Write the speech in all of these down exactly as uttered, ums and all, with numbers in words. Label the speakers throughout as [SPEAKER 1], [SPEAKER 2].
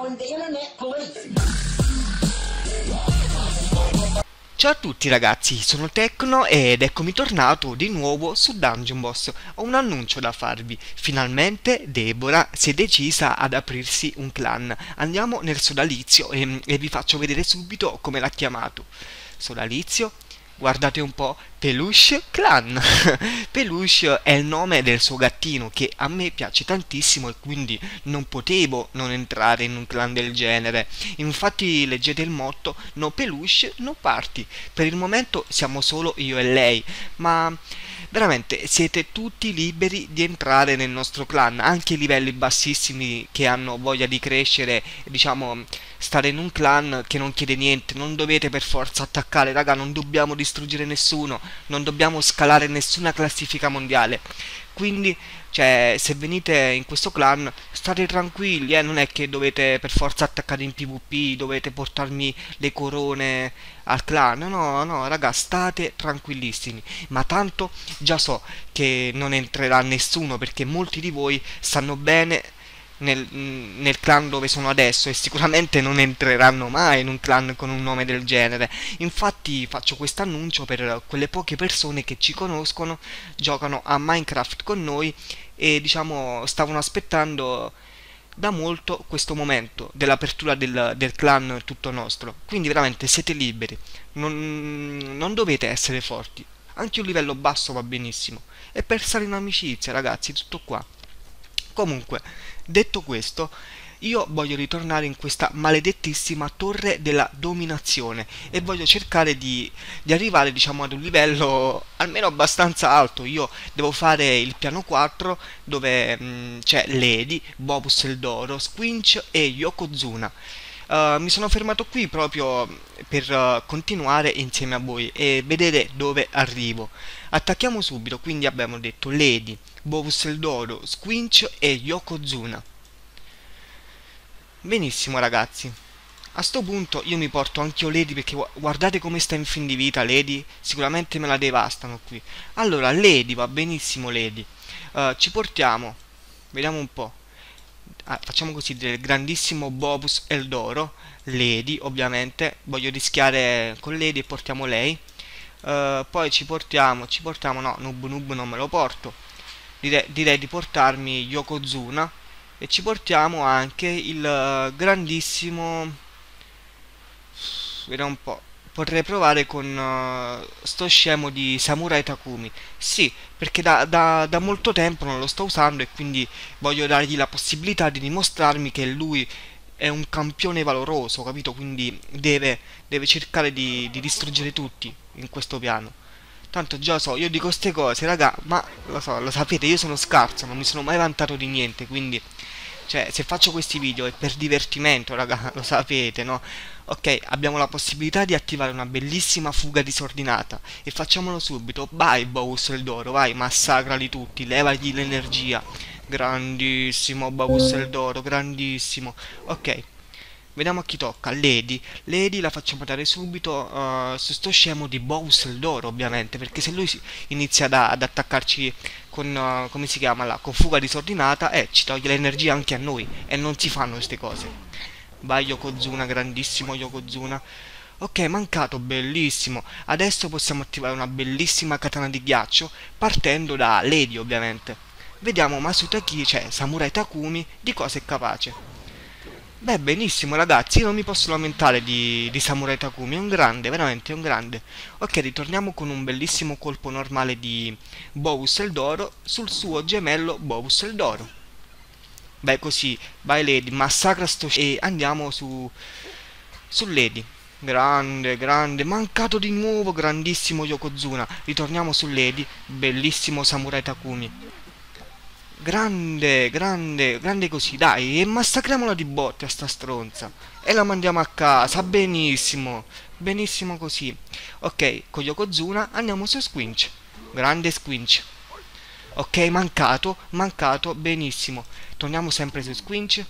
[SPEAKER 1] calling the internet police.
[SPEAKER 2] Ciao a tutti ragazzi, sono Tecno ed eccomi tornato di nuovo su Dungeon Boss. Ho un annuncio da farvi. Finalmente Deborah si è decisa ad aprirsi un clan. Andiamo nel sodalizio e, e vi faccio vedere subito come l'ha chiamato. Sodalizio, guardate un po', Peluche Clan. Peluche è il nome del suo gattino che a me piace tantissimo e quindi non potevo non entrare in un clan del genere. Infatti leggete il motto: no peluche, no party. Per il momento siamo solo io e lei, ma veramente siete tutti liberi di entrare nel nostro clan, anche i livelli bassissimi che hanno voglia di crescere, diciamo stare in un clan che non chiede niente. Non dovete per forza attaccare, raga, non dobbiamo distruggere nessuno, non dobbiamo scalare nessuna classifica mondiale. Quindi, cioè, se venite in questo clan state tranquilli, eh, non è che dovete per forza attaccare in PvP, dovete portarmi le corone al clan. No, no, raga, state tranquillissimi. Ma tanto già so che non entrerà nessuno, perché molti di voi sanno bene Nel, nel clan dove sono adesso e sicuramente non entreranno mai in un clan con un nome del genere. Infatti faccio questo annuncio per quelle poche persone che ci conoscono, giocano a Minecraft con noi e diciamo stavano aspettando da molto questo momento dell'apertura del, del clan tutto nostro. Quindi veramente siete liberi, non, non dovete essere forti, anche un livello basso va benissimo, e per stare in amicizia ragazzi, tutto qua. Comunque, detto questo, io voglio ritornare in questa maledettissima torre della dominazione e voglio cercare di, di arrivare, diciamo, ad un livello almeno abbastanza alto. Io devo fare il piano quattro dove mh, c'è Lady, Bobus Eldoro, Squinch e Yokozuna. Uh, mi sono fermato qui proprio per uh, continuare insieme a voi e vedere dove arrivo. Attacchiamo subito, quindi abbiamo detto Lady, Bobus Eldoro, Squinch e Yokozuna. Benissimo ragazzi, a sto punto io mi porto anch'io Lady, perché gu guardate come sta in fin di vita Lady, sicuramente me la devastano qui. Allora Lady, va benissimo Lady, uh, ci portiamo, vediamo un po'. Ah, facciamo così, del grandissimo Bobus Eldoro, Lady ovviamente, voglio rischiare con Lady e portiamo lei. Uh, poi ci portiamo, ci portiamo, no, Noob Noob non me lo porto, direi, direi di portarmi Yokozuna e ci portiamo anche il uh, grandissimo, vediamo un po'. Potrei provare con uh, sto scemo di Samurai Takumi. Sì, perché da, da, da molto tempo non lo sto usando e quindi voglio dargli la possibilità di dimostrarmi che lui è un campione valoroso, capito? Quindi deve, deve cercare di, di distruggere tutti in questo piano. Tanto già so, io dico ste cose, raga, ma lo so, lo sapete, io sono scarso, non mi sono mai vantato di niente, quindi cioè, se faccio questi video è per divertimento, raga, lo sapete, no? Ok, abbiamo la possibilità di attivare una bellissima fuga disordinata e facciamolo subito. Vai Bobus Eldoro, vai, massacrali tutti, levagli l'energia. Grandissimo Bobus Eldoro, grandissimo. Ok, vediamo a chi tocca. Lady, Lady la facciamo dare subito uh, su sto scemo di Bobus Eldoro, ovviamente, perché se lui inizia da, ad attaccarci con, uh, come si chiama là, con fuga disordinata, eh, ci toglie l'energia anche a noi e non si fanno queste cose. Vai Yokozuna, grandissimo Yokozuna. Ok, mancato, bellissimo. Adesso possiamo attivare una bellissima katana di ghiaccio partendo da Lady ovviamente. Vediamo Masutaki, cioè Samurai Takumi, di cosa è capace. Beh, benissimo ragazzi, io non mi posso lamentare di, di Samurai Takumi, è un grande, veramente è un grande. Ok, ritorniamo con un bellissimo colpo normale di Bobus Eldoro sul suo gemello Bobus Eldoro. Beh, così, vai Lady, massacra sto e andiamo su su Lady. Grande, grande, mancato di nuovo, grandissimo Yokozuna. Ritorniamo su Lady, bellissimo Samurai Takumi. Grande, grande, grande così, dai, e massacriamola di botte a sta stronza. E la mandiamo a casa, benissimo, benissimo così. Ok, con Yokozuna andiamo su Squinch. Grande Squinch. Ok, mancato, mancato, benissimo. Torniamo sempre su Squinch.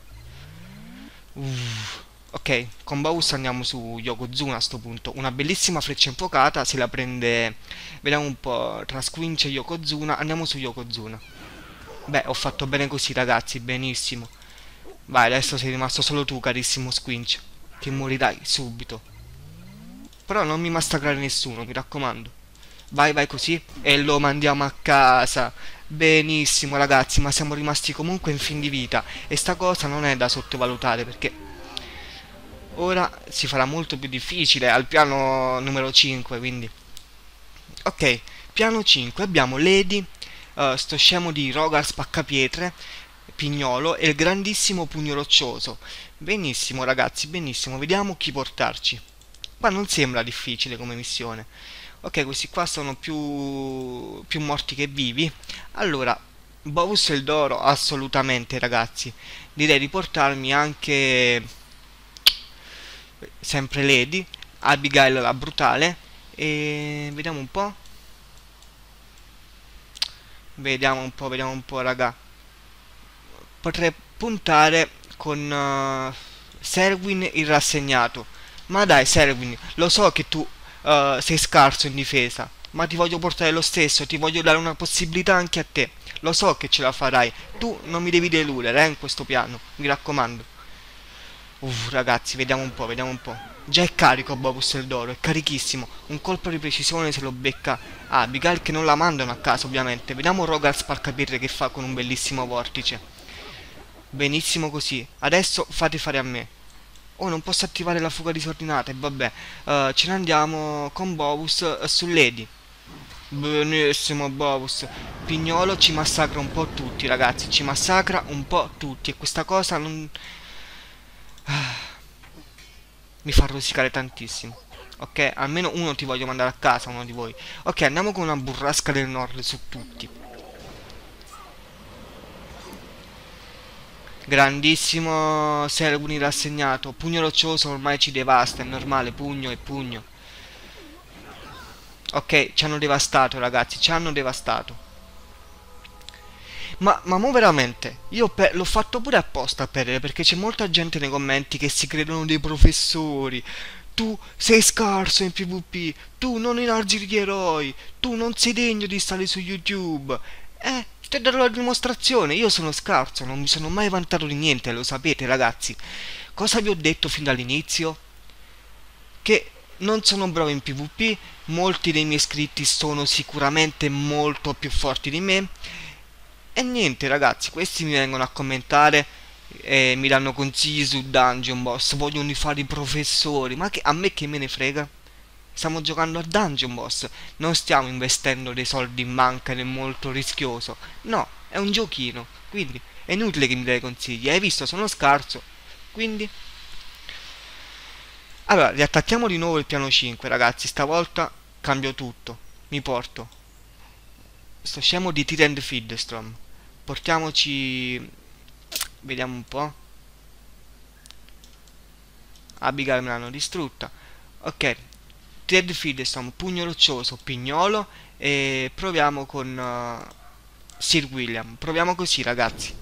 [SPEAKER 2] Uff. Ok, con Bobus andiamo su Yokozuna a sto punto. Una bellissima freccia infuocata, se la prende. Vediamo un po', tra Squinch e Yokozuna. Andiamo su Yokozuna. Beh, ho fatto bene così ragazzi, benissimo. Vai, adesso sei rimasto solo tu, carissimo Squinch, che morirai subito. Però non mi massacrare nessuno, mi raccomando. Vai, vai così e lo mandiamo a casa. Benissimo, ragazzi, ma siamo rimasti comunque in fin di vita. E sta cosa non è da sottovalutare, perché ora si farà molto più difficile al piano numero cinque, quindi... Ok, piano cinque, abbiamo Lady, eh, sto scemo di Rogar Spaccapietre, Pignolo e il grandissimo Pugno Roccioso. Benissimo, ragazzi, benissimo, vediamo chi portarci. Qua non sembra difficile come missione. Ok, questi qua sono più, più morti che vivi. Allora, Bovus e il Doro, assolutamente, ragazzi. Direi di portarmi anche sempre Lady, Abigail la brutale. E vediamo un po'. Vediamo un po', vediamo un po', raga. Potrei puntare con uh, Serwin il rassegnato. Ma dai, Serwin, lo so che tu uh, sei scarso in difesa, ma ti voglio portare lo stesso, ti voglio dare una possibilità anche a te. Lo so che ce la farai. Tu non mi devi deludere, eh, in questo piano, mi raccomando. Uff, ragazzi, vediamo un po', vediamo un po'. Già è carico Bobus il Doro, è carichissimo. Un colpo di precisione se lo becca Abigail, che non la mandano a casa, ovviamente. Vediamo Rogar Sparcapirre che fa con un bellissimo vortice. Benissimo così. Adesso fate fare a me. Oh, non posso attivare la fuga disordinata e vabbè. Uh, ce ne andiamo con Bobus uh, su Lady. Benissimo, Bobus. Pignolo ci massacra un po' tutti, ragazzi. Ci massacra un po' tutti. E questa cosa non... mi fa rosicare tantissimo. Ok, almeno uno ti voglio mandare a casa, uno di voi. Ok, andiamo con una burrasca del nord su tutti. Grandissimo Serguni rassegnato. Pugno roccioso ormai ci devasta, è normale, pugno e pugno. Ok, ci hanno devastato, ragazzi, ci hanno devastato. Ma, ma mo veramente, io l'ho fatto pure apposta a perdere, perché c'è molta gente nei commenti che si credono dei professori. Tu sei scarso in PvP, tu non inargiri gli eroi, tu non sei degno di stare su YouTube. Eh, ti darò la dimostrazione, io sono scarso, non mi sono mai vantato di niente, lo sapete, ragazzi. Cosa vi ho detto fin dall'inizio? Che non sono bravo in PvP, molti dei miei iscritti sono sicuramente molto più forti di me. E niente, ragazzi, questi mi vengono a commentare e mi danno consigli su Dungeon Boss, vogliono fare i professori, ma che, a me che me ne frega? Stiamo giocando a Dungeon Boss, non stiamo investendo dei soldi in banca ed è molto rischioso. No, è un giochino, quindi è inutile che mi dai consigli. Hai visto, sono scarso, quindi... Allora, riattacchiamo di nuovo il piano cinque, ragazzi, stavolta cambio tutto. Mi porto sto scemo di Tyrant Fiddlestrom. Portiamoci... vediamo un po'. Abigail me l'hanno distrutta. Ok, Tyrant Fiddlestrom, Pugno Roccioso, Pignolo. E proviamo con uh, Sir William. Proviamo così, ragazzi.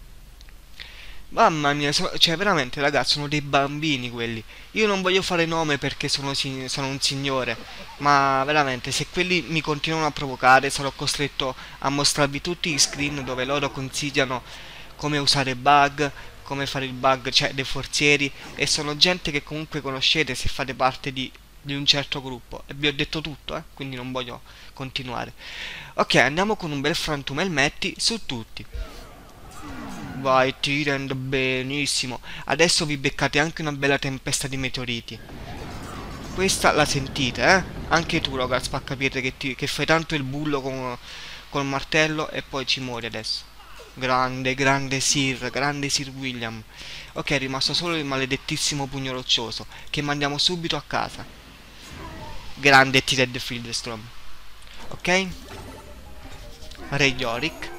[SPEAKER 2] Mamma mia, so- cioè veramente ragazzi, sono dei bambini quelli. Io non voglio fare nome perché sono, si- sono un signore, ma veramente se quelli mi continuano a provocare sarò costretto a mostrarvi tutti gli screen dove loro consigliano come usare bug, come fare il bug, cioè dei forzieri, e sono gente che comunque conoscete se fate parte di, di un certo gruppo. E vi ho detto tutto, eh, quindi non voglio continuare. Ok, andiamo con un bel frantumel metti su tutti. Vai, Tyrant, benissimo. Adesso vi beccate anche una bella tempesta di meteoriti. Questa la sentite, eh? Anche tu, Rogar Spaccapietre, che, ti, che fai tanto il bullo con, col martello e poi ci muori adesso. Grande, grande Sir, grande Sir William. Ok, è rimasto solo il maledettissimo Pugno Roccioso, che mandiamo subito a casa. Grande Tyrant Fiddlestrom. Ok? Re Yorick.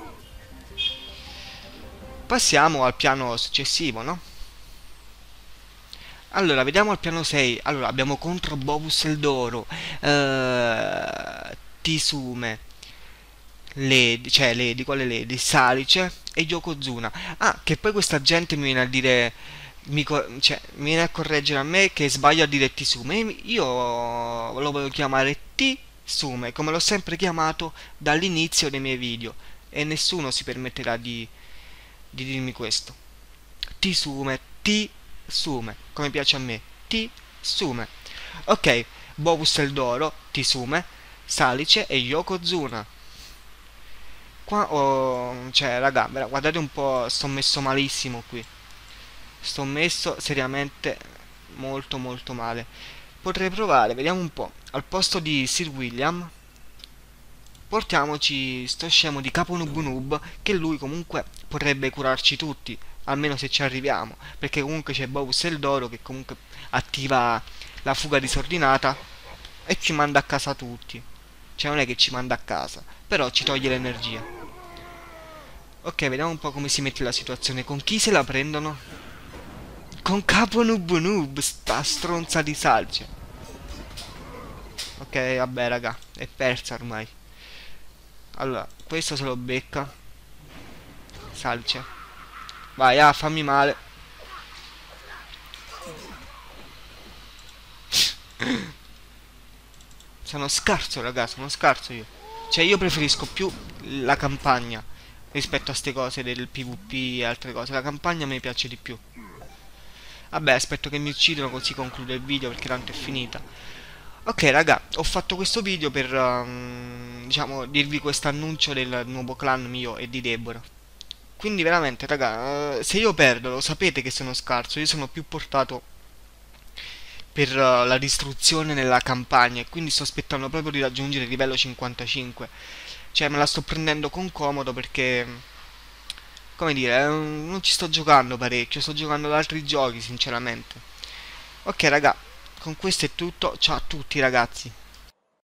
[SPEAKER 2] Passiamo al piano successivo, no? Allora, vediamo al piano sei. Allora, abbiamo contro Bovus Eldoro, eh, Tisume, Lady, cioè Lady, quale Lady? Salice e Yokozuna. Ah, che poi questa gente mi viene a dire, mi, cioè, mi viene a correggere a me che sbaglio a dire Tisume. Io lo voglio chiamare Tisume, come l'ho sempre chiamato dall'inizio dei miei video. E nessuno si permetterà di, di dirmi questo. ti sume, ti sume, come piace a me, ti sume. Ok, Bobus Eldoro, ti sume, Salice e Yokozuna. Qua ho... cioè, raga, guardate un po', sto messo malissimo qui. Sto messo seriamente molto molto male. Potrei provare, vediamo un po'. Al posto di Sir William portiamoci sto scemo di Capo Noob Noob, che lui comunque potrebbe curarci tutti, almeno se ci arriviamo, perché comunque c'è Bobus Eldoro che comunque attiva la fuga disordinata e ci manda a casa tutti. Cioè non è che ci manda a casa, però ci toglie l'energia. Ok, vediamo un po' come si mette la situazione. Con chi se la prendono? Con Capo Noob Noob, sta stronza di Salce. Ok, vabbè raga, è persa ormai. Allora, questo se lo becca Salce. Vai, ah, fammi male. Sono scarso, raga, sono scarso io. Cioè, io preferisco più la campagna rispetto a ste cose del PvP e altre cose. La campagna mi piace di più. Vabbè, aspetto che mi uccidono così concludo il video perché tanto è finita. Ok, raga, ho fatto questo video per, um, diciamo, dirvi questo annuncio del nuovo clan mio e di Deborah. Quindi veramente, raga, eh, se io perdo, lo sapete che sono scarso. Io sono più portato per uh, la distruzione nella campagna e quindi sto aspettando proprio di raggiungere il livello cinquantacinque. Cioè me la sto prendendo con comodo perché, come dire, eh, non ci sto giocando parecchio, sto giocando ad altri giochi sinceramente. Ok raga, con questo è tutto, ciao a tutti ragazzi.